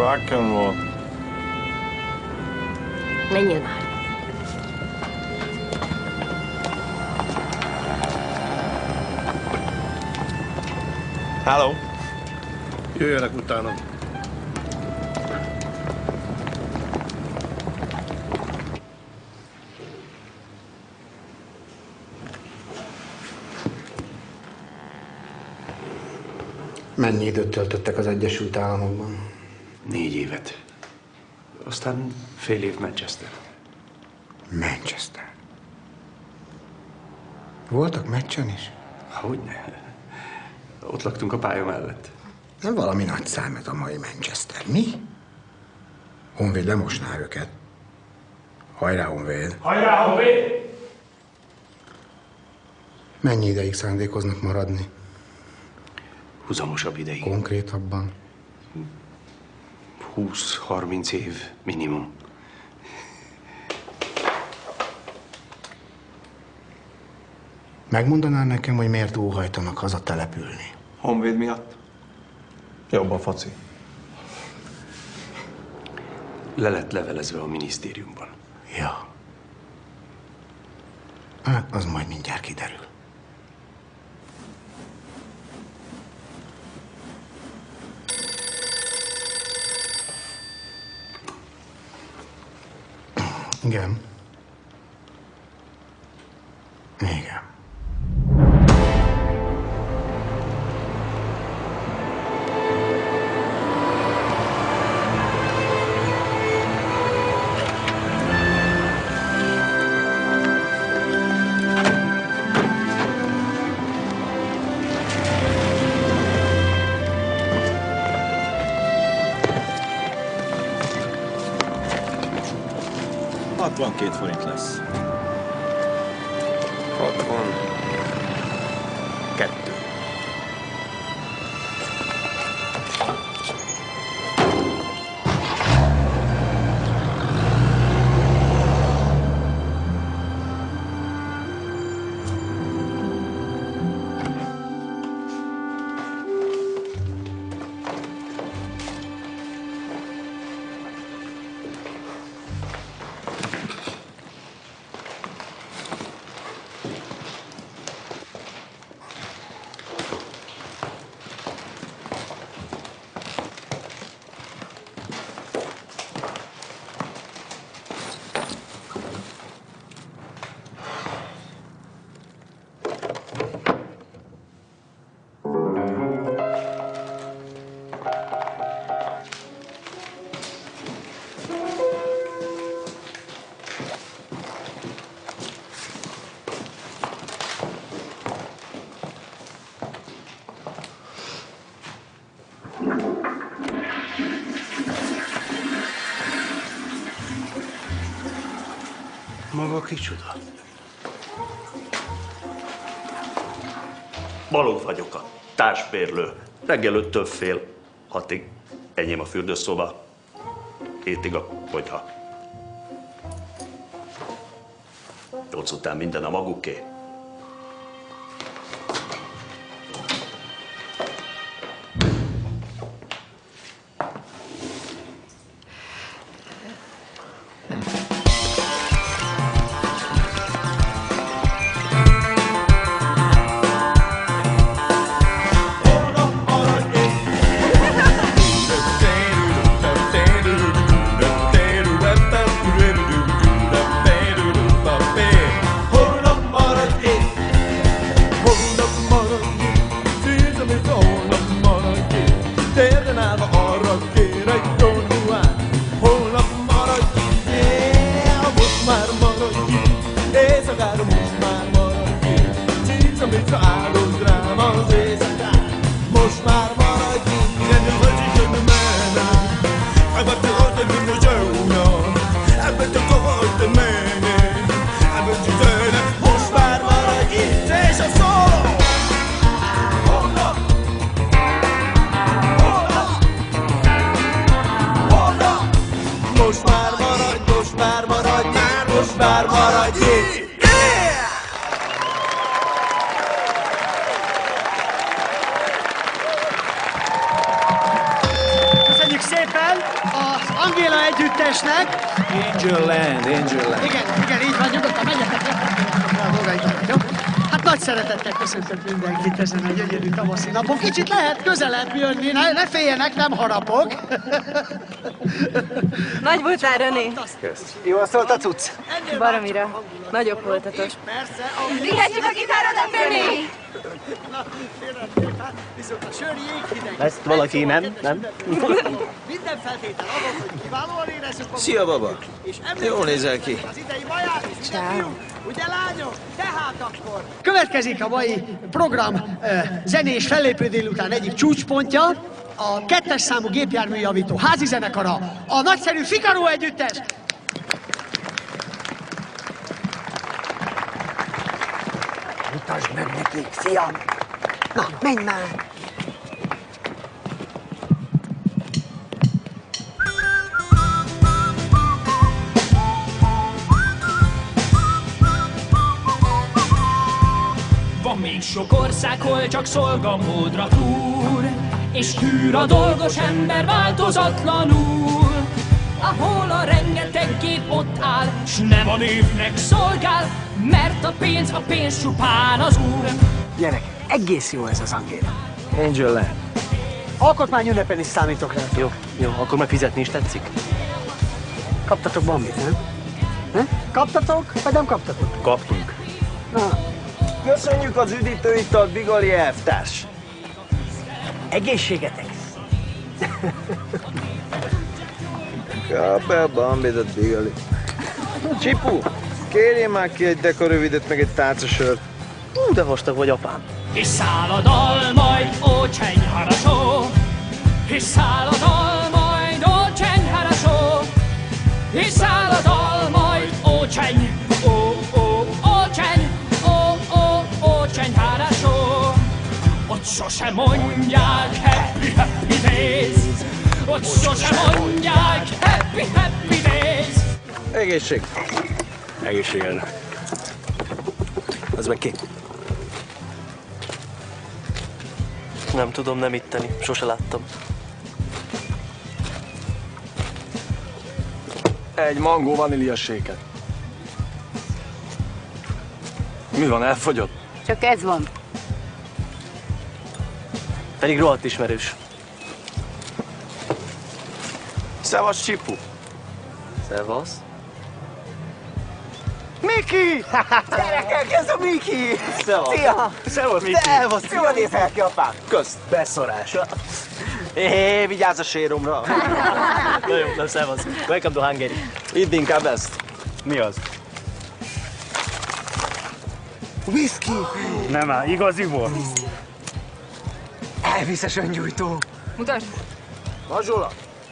Wacken volt. Menjél már. Hello. Jöjjenek utána. Mennyi időt töltöttek az Egyesült Államokban? 4 évet. Aztán fél év Manchester. Manchester. Voltak meccsen is? Hogyne. Ott laktunk a pálya mellett. Nem valami nagy szám ez a mai Manchester. Mi? Honvéd lemosná őket. Hajrá, Honvéd! Hajrá, Honvéd! Mennyi ideig szándékoznak maradni? Húzamosabb ideig. Konkrétabban? 20-30 év minimum. Megmondanál nekem, hogy miért óhajtanak hazatelepülni? Honvéd miatt? Jobb a foci. Le lett levelezve a minisztériumban. Ja. Hát, az majd mindjárt kiderül. Igen. Igen. $62 forint lesz. 62. Maga kicsoda? Balogh vagyok, a társbérlő. Reggel 5-től fél 6-ig. Enyém a fürdőszoba. 7-ig a konyha. 8 után minden a maguké. szépen az Angéla együttesnek. Angel Land. Igen, így van, nyugodtan menjetek a dolgaitokat, jó? Hát nagy szeretettel köszöntök mindenkit ezen a gyönyörű tavaszi napon. Kicsit lehet közelebb jönni, ne féljenek, nem harapok. Nagy voltál, René. Jól szólt a cucc? Baromira. Nagyobb voltatok. Persze. Vihetjük a gitárodat, René! Viszont a sör jéghideg. Ezt valaki nem? Minden feltétel adott, hogy kiválóan érezzük magunkat. Szia, baba. Jól nézel ki. Az idei maját, ugye fiúk, ugye lányok, tehát akkor. Következik a mai program zenés fellépő délután egyik csúcspontja, a 2-es számú gépjárműjavító házi zenekara, a nagyszerű Figaro együttes. Mutasd meg nekik, fiam! Na, menj már! Van még sok ország, hol csak szolgamódra túr, és tűr a dolgos ember változatlanul, ahol a rengeteg gép ott áll, s nem a népnek szolgál, mert a pénz csupán az úr. Gyerek, egész jó ez az Angéla. Angel Land. Alkotmányünnepen is számítok rá. Jó, akkor meg fizetni is tetszik. Kaptatok bambit, nem? Kaptatok, vagy nem kaptatok? Kaptunk. Na, Köszönjük az üdítőitalt, Bigali elvtárs. egészségetek! Kap el bambit, Bigali. Csipu, kérjél már ki egy dekarövidet, meg egy tálcasört. De vastag vagy, apám. És száll a dal, majd ócseny harasó, és száll a dal, majd ócseny harasó, és száll a dal, majd ócseny, ócseny harasó. Ott sose mondják happy, happy days, ott sose mondják happy, happy days. Egészség. Egészségedre. Az meg ki? Nem tudom nem itteni, sose láttam. Egy mangó vanília séket. Mi van, elfogyott? Csak ez van. Pedig rohadt ismerős. Szevasz, Csipu. Szevasz. Miki! Gyerekek, ez a Miki! Szevasz. Szia! Szevasz, Miki. Szevasz! Jól nézel ki, apám! Kösz. Beszorás. Vigyázz a séromra. Na jó, na szevasz. Welcome to Hungary. Idd inkább ezt. Mi az? Whisky! Nem áll, igaziból? Elviszes öngyújtó! Mutasd! Mazsola.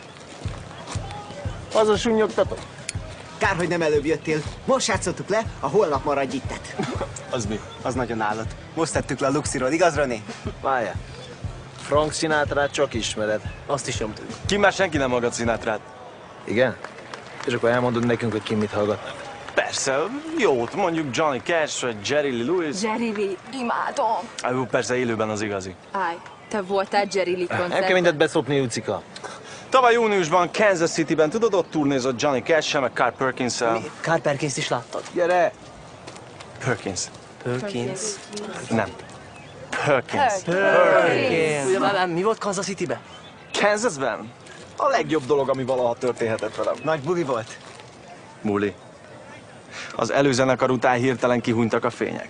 Az a sunnyogtatok. Kár, hogy nem előbb jöttél. Most játszottuk le, a holnap maradj ittet. Az mi? Az nagyon állat. Most tettük le a Luxiról, igaz, René? Várjál. Frank Sinatrát csak ismered. Azt is nyomtuk. Ki már senki nem hallgat Sinatrát. Igen? És akkor elmondod nekünk, hogy ki mit hallgatnak. Persze, jót, mondjuk Johnny Cash vagy Jerry Lee Lewis. Jerry Lee, imádom! Jó, persze élőben az igazi. Állj, te voltál Jerry Lee Nem kell koncerten. mindent beszopni, Lucika. Tavaly júniusban Kansas Cityben, tudod, ott turnézott Johnny Cash-sel, meg Carl Perkins-szel. Carl Perkins is láttad? Gyere! Perkins. Perkins. Nem. Perkins. Ugye, mi volt Kansas Cityben? Kansasben? A legjobb dolog, ami valaha történhetett velem. Nagy buli volt. Muli. Az előzenekar után hirtelen kihunytak a fények.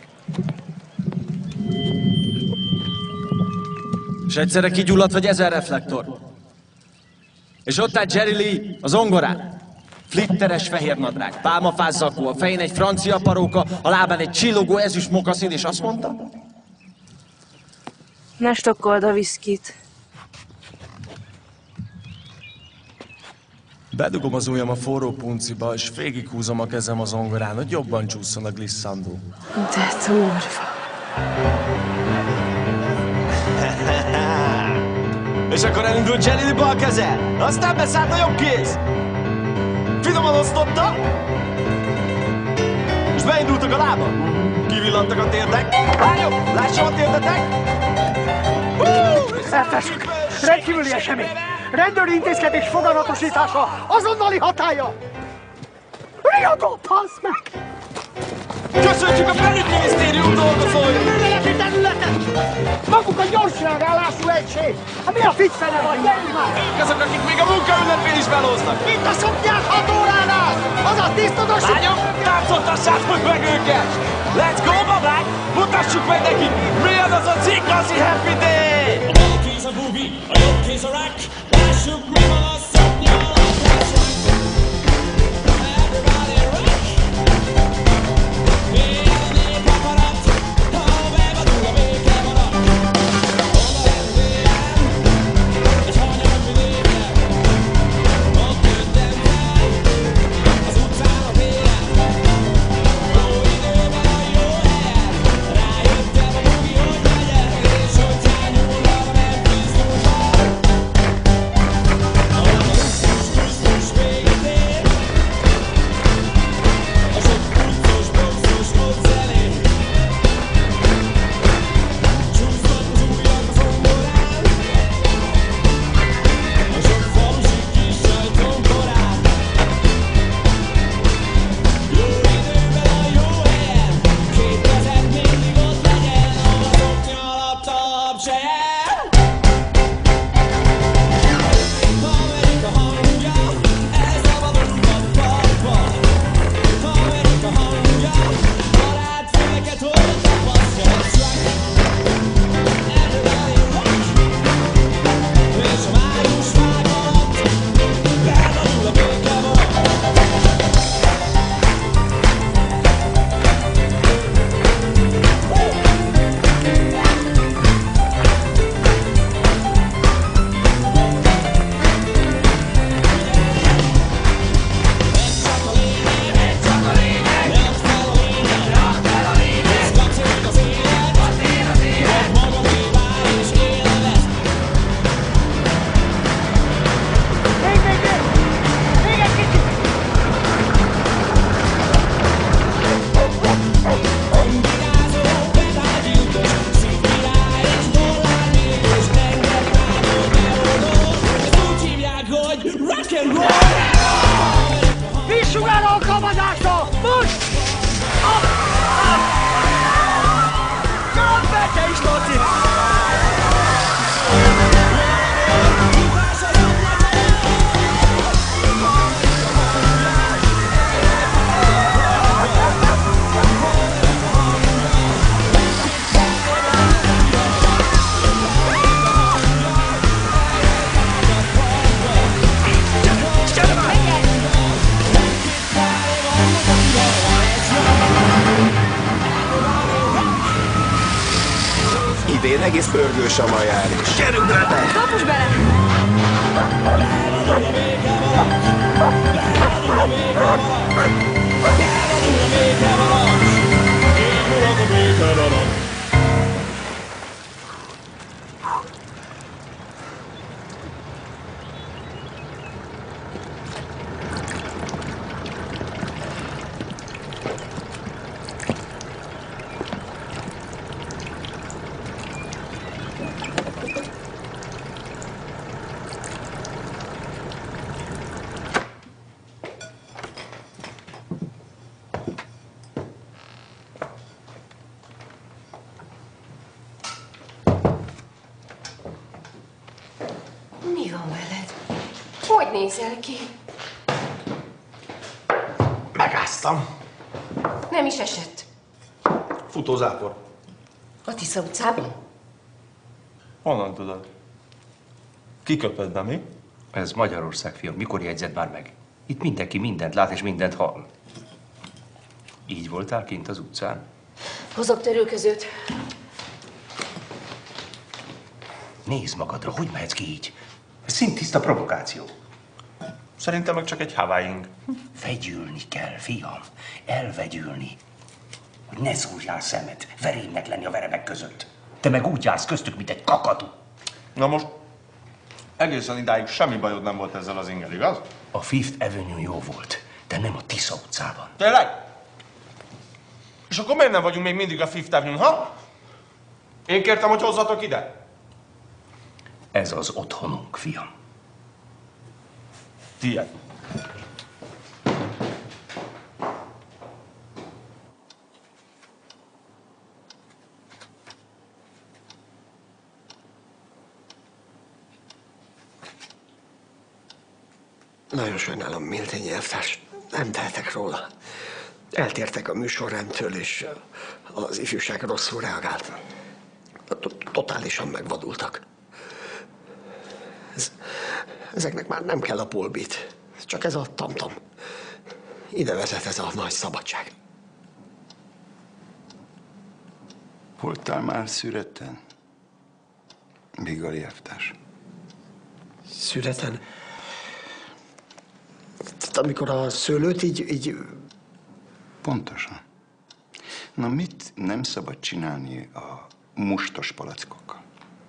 És egyszerre kigyulladt, vagy 1000 reflektor. És ott állt Jerry Lee, az zongorán. Flitteres fehér nadrág, pálmafás zakó, a fején egy francia paróka, a lábán egy csillogó ezüst mokaszín, és azt mondta... Ne stokkold a viszkit. Bedugom az ujjam a forró punciba, és végighúzom a kezem a zongorán, hogy jobban csúszson a glisszandó. De durva. És akkor elindult Jerry Lee bal keze, aztán beszállt a jobb kéz. Finoman osztotta, és beindultak a lábak. Kivillantak a térdek. Lányok, lássam a térdetek! Szertes! Rendkívüli esemény! Rendőri intézkedés foganatosítása, azonnali hatálya! Riadó, passz meg! Köszöntjük a belügyminisztérium dolgozóit! Műveleti területen! Maguk a gyorsreagálású egység! Hát mi a ficcene vagy? Gyerünk már! Ők azok, akik még a munkaünnepén is belóznak! Mint a szoknyák 6 óránál! Azaz tisztodosít! Lányok, táncoltassátok meg őket! Let's go, babák! Mutassuk meg nekik, milyen az a igazi Happy Day! A bal kéz a boogie, a jobb kéz a rock. Lássuk, mi van a szoknya alatt. Everybody rock! Él a nép akarat, ha bevadul a béke marak. Oda rendően, és hanyag vidéken. Ott jöttem fel, az utcán a téren. Jó időben a jó helyen, rájöttem a boogie, hogy legyen, és hogy szányulva nem tisztulva. A kusztus véget ér, a sok puccos, boxos módszerén. Csúsznak az ujjak a zongorán, a sok falusi kis sajtomkorán. Jó időben a jó helyen, két kezed mindig ott legyen, a szoknya alatt a labzsely. Amerika hangja, elszabadulunk a parkba. Amerika hangja, barát füleket hord a passzja. Everybody rock, és a május fák alatt elvadul a béke marak. Még egy kicsit! Vízsugár alkalmazása! Most! Nyomd be, te is, Laci! Idén egész pörgős a majár is. Gyerünk be! Kapus bele! Mi van veled? Hogy nézel ki? Megáztam. Nem is esett. Futózápor. A Tisza utcában? Honnan tudod? Kiköpöd, be, mi? Ez Magyarország, fiam. Mikor jegyzed már meg? Itt mindenki mindent lát és mindent hall. Így voltál kint az utcán? Hozok törülközőt. Nézd magadra, hogy mehetsz ki így? Ez szintiszta provokáció. Szerintem meg csak egy Hawaii-ing. Vegyülni kell, fiam. Elvegyülni. Hogy ne szúrjál szemet, verémnek lenni a verebek között. Te meg úgy jársz köztük, mint egy kakadu. Na most egészen idáig semmi bajod nem volt ezzel az ingel, igaz? A Fifth Avenue jó volt, de nem a Tisza utcában. Tényleg? És akkor miért nem vagyunk még mindig a Fifth Avenue, ha? Én kértem, hogy hozzatok ide. Ez az otthonunk, fiam. Tiéd. Nagyon sajnálom, Miltényi elvtárs. Nem tehetek róla. Eltértek a műsorrendtől, és az ifjúság rosszul reagált. Totálisan megvadultak. Ezeknek már nem kell a polbit. Csak ez a tamtam. Ide vezet ez a nagy szabadság. Voltál már szüreten? Bigali elvtárs. Szüreten? Amikor a szőlőt így... Pontosan. Na mit nem szabad csinálni a mustos palackokkal?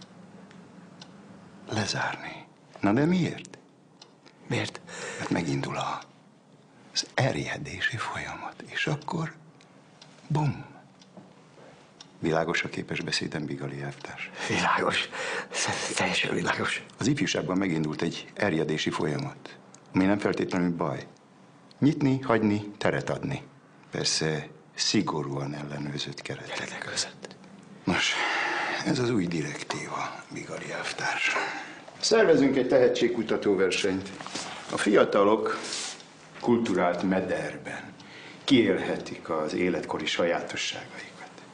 Lezárni. Na de miért? Miért? Mert megindul az erjedési folyamat, és akkor bum! Világos a képes beszédem, Bigali elvtárs? Világos. Teljesen világos. Az ifjúságban megindult egy erjedési folyamat, ami nem feltétlenül baj. Nyitni, hagyni, teret adni. Persze szigorúan ellenőrzött keretek között. Nos, ez az új direktíva, Bigali elvtárs. Szervezünk egy tehetségkutató versenyt. A fiatalok kulturált mederben kiélhetik az életkori sajátosságaikat.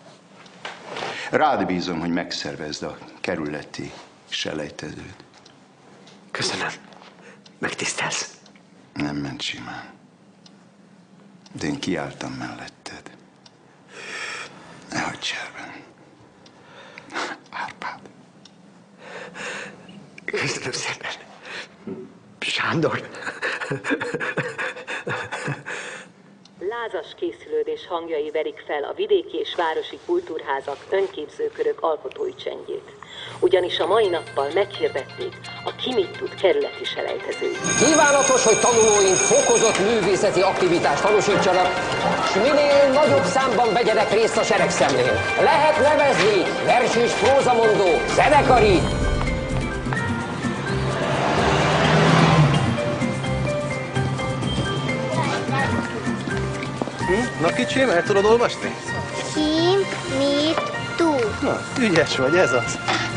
Rád bízom, hogy megszervezd a kerületi selejtezőt. Köszönöm. Megtisztelsz. Nem ment simán. De én kiálltam melletted. Ne hagyd cserben. Árpád. Köszönöm szépen. Sándor. Lázas készülődés hangjai verik fel a vidéki és városi kultúrházak, önképzőkörök alkotói csendjét. Ugyanis a mai nappal meghirdették a Ki mit tud kerületi selejtezőit. Kívánatos, hogy tanulóink fokozott művészeti aktivitást tanúsítsanak, és minél nagyobb számban vegyenek részt a seregszemlén. Lehet nevezni vers és prózamondó, zenekari, Na kicsim, el tudod olvasni? Ki mit tud? Na, ügyes vagy, ez az.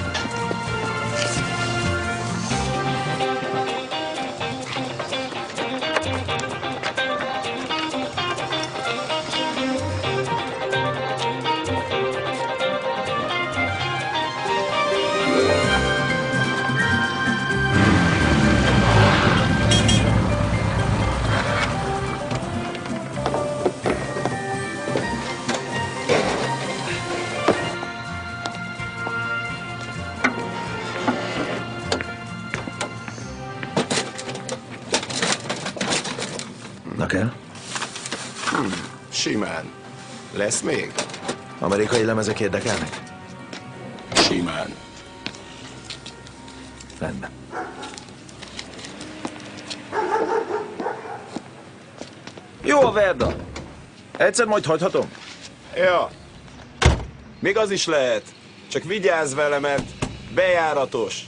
Simán. Lesz még? Amerikai lemezek érdekelnek? Simán. Rendben. Jó a Verda. Egyszer majd hagyhatom? Ja. Még az is lehet. Csak vigyázz vele, mert bejáratos.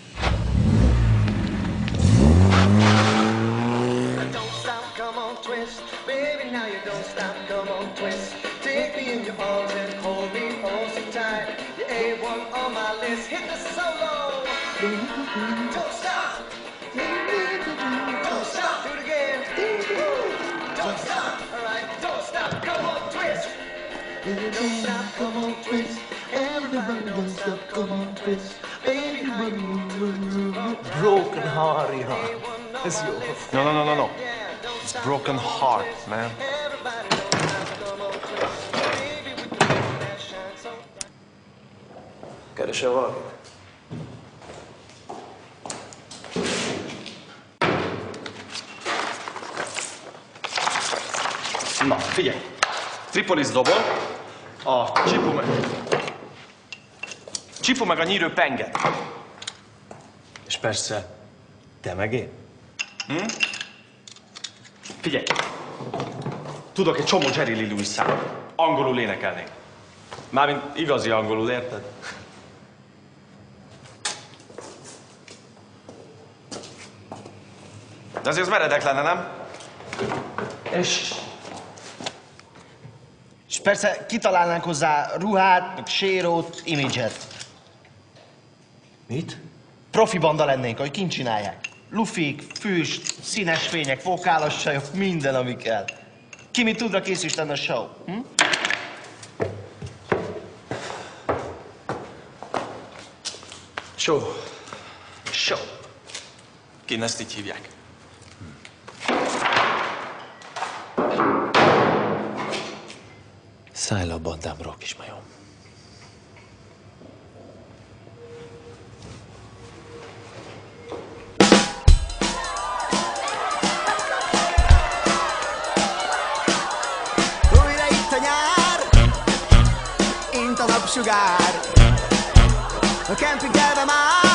Broken heart, ja. Ez jó. No. It's broken heart, man. Keresel valamit? Na, figyelj! Tripolis dobol, a Csipu meg a nyírő penget. És persze, te meg én. Figyelj! Tudok egy csomó Jerry Lee Lewis számot. Angolul énekelnék. Mármint igazi angolul, érted? De azért az meredek lenne, nem? És persze kitalálnánk hozzá ruhát, meg sérót, imidzset. Mit? Profi banda lennénk, ahogy kint csinálják. Lufik, füst, színes fények, vokálos csajok, minden, ami kell. Ki mit tudra, kész is lenne a show. Hm? Show. Show. Kint ezt így hívják. Szállj le a bandámról, kismajom. Újra itt a nyár, int a napsugár, a kempingelbe már